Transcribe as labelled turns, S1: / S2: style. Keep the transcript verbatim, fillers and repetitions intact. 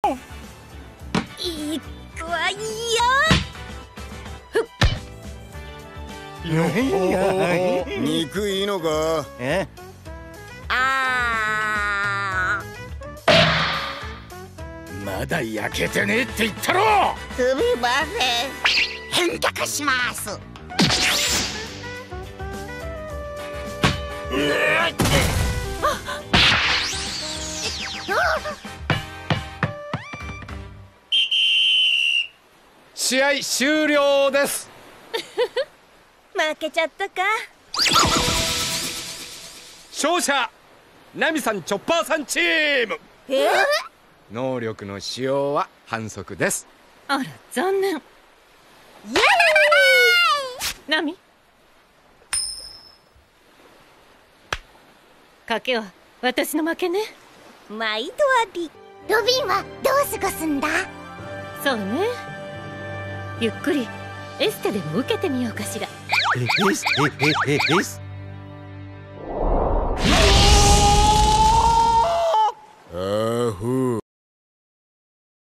S1: いくわよ。
S2: 肉いいのか。
S3: え？
S1: あ
S4: ーまだ焼けてねえって言ったろ。
S1: すみません、返却します。
S4: 試合終了です。
S1: 負けちゃったか。
S4: 勝者ナミさんチョッパーさんチーム。
S1: え？
S4: 能力の使用は反則です。
S5: あら残念。イエーイ。ナミ、賭けは私の負けね。
S1: 毎度あり。ロビンはどう過ごすんだ？
S5: そうね、ゆっくりエステでも受けてみようかしら。
S3: ええええええ